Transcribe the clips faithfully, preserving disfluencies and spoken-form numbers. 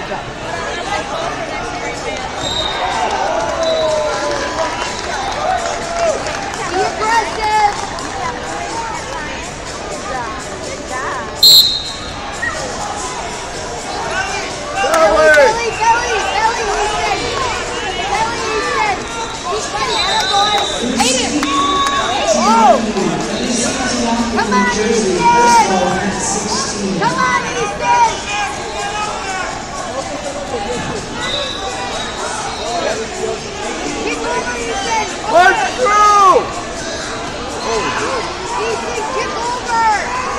Come on, Easton! Come on, Easton! Kick over, Easton! Punch through! Easton, kick over!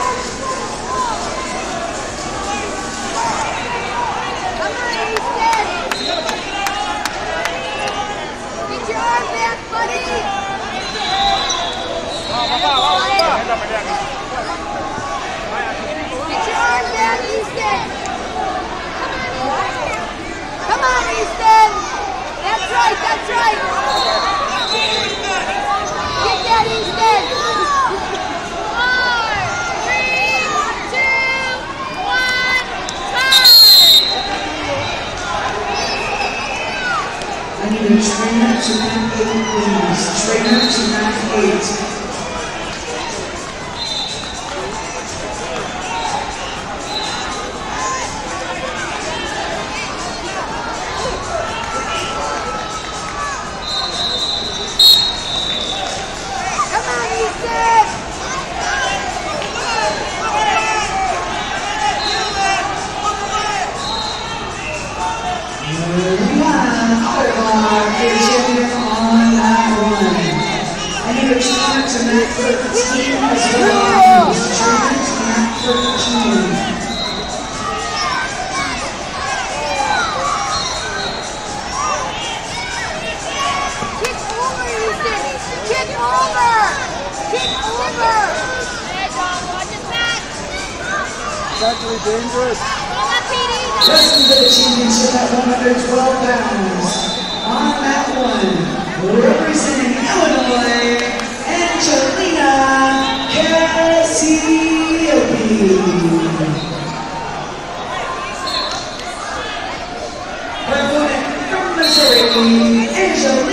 Come on, Easton! Get your arm back, buddy! Get your arm down, Easton! Come on, Easton! That's right, that's right! Get that, Easton! Four, three, two, one, time! I need a trainer to map eight, please. Trainer to map eight. To map thirteen as well. Trainer to map thirteen. Kick over, Easton! Kick over! Kick over! Watch his back! It's actually dangerous. Wrestling for the championship at one hundred twelve pounds. On that one, representing Illinois, Angelina Cassiope. Her opponent from Missouri, Angelina